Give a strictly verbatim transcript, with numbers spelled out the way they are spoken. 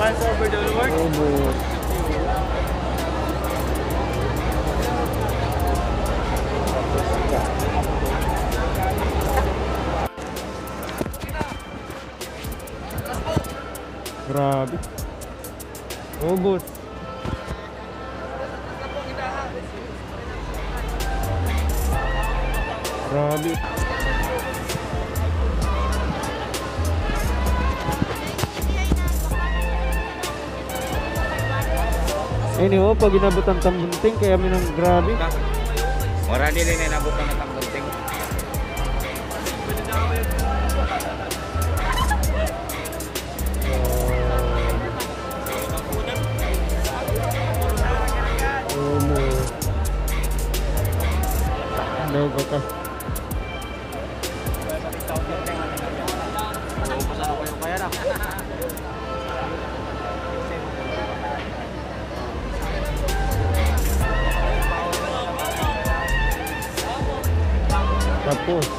Pass over the work. Ubos. Grabe. Ubos. Grabe. Ini oh, pag inabot ang tambunting, kaya minang grabe. Wala din rin inabot ang tambunting. Umo. Daw ka ka. Tapos